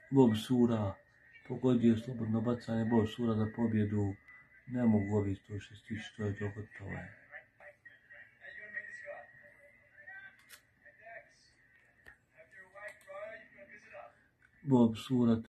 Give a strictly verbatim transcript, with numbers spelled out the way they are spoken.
Bob Sura pogodio slobodno bacanje, Bob Sura za pobjedu. Ne mogu ovi sto šest, to je to gotovo je. Bob Sura